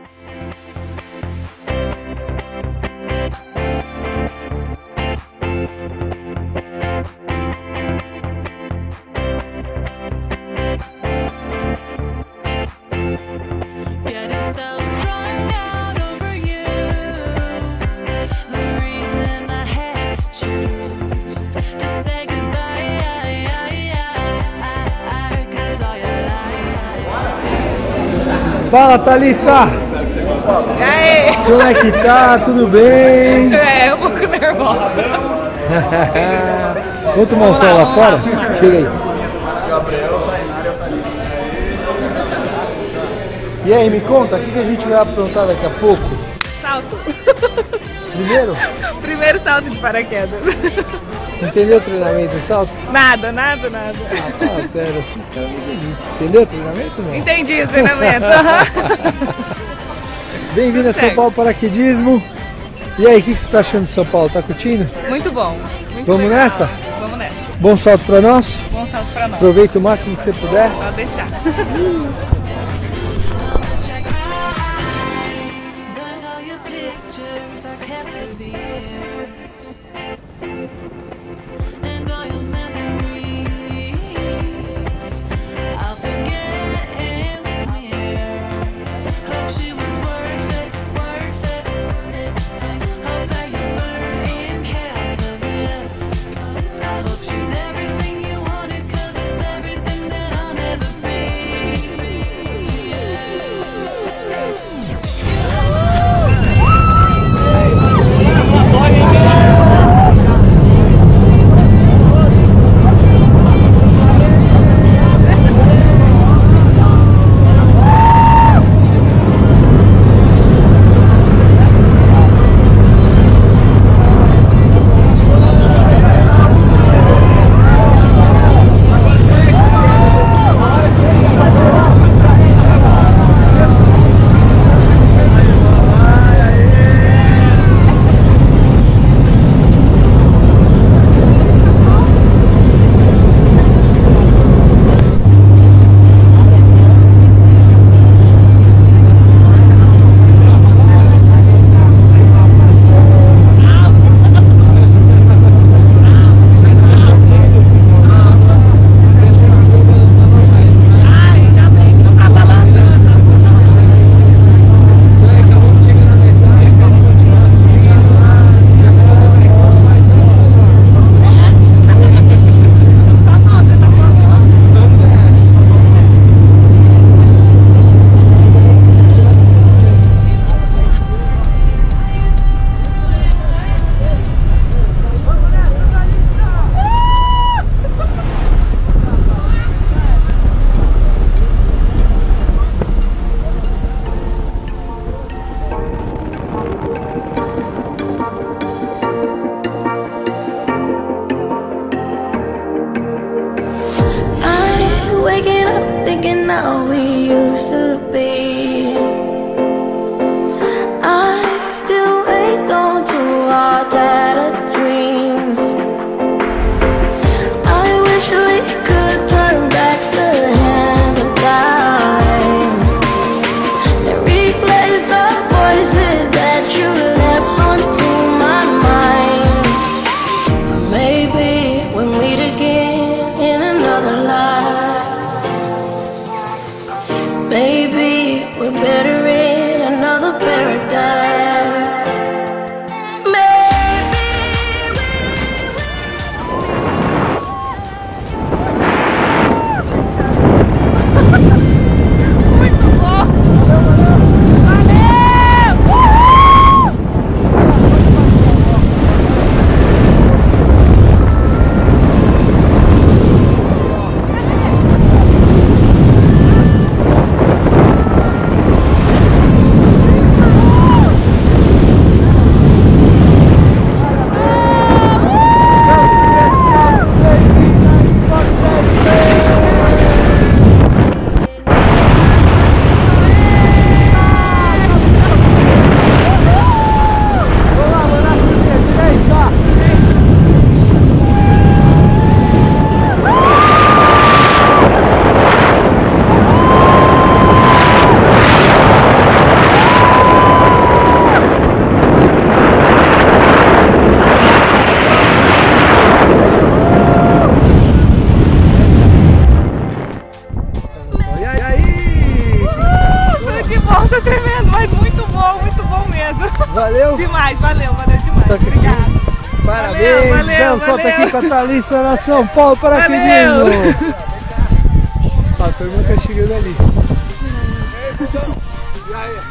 Fala, Thalita! E aí? Como é que tá? Tudo bem? É, um pouco nervosa. Vamos tomar um sol lá fora? Chega aí. E aí, me conta, o que a gente vai aprontar daqui a pouco? Salto. Primeiro? Primeiro salto de paraquedas. Entendeu o treinamento do salto? Nada. Ah, fala sério, assim os caras não entendem. Entendeu o treinamento, não? Entendi o treinamento. Bem-vindo a São Paulo Paraquedismo. E aí, o que você tá achando de São Paulo? Tá curtindo? Muito bom. Muito Vamos legal. nessa? Vamos nessa. Bom salto pra nós? Bom salto pra nós. Aproveita o máximo que você puder. Pode deixar. Demais, valeu demais. Tá aqui. Obrigada. Parabéns, Valeu, Bel, solta valeu. aqui com a Thalissa na São Paulo paraquedismo. Ó, a turma tá chegando ali. E aí?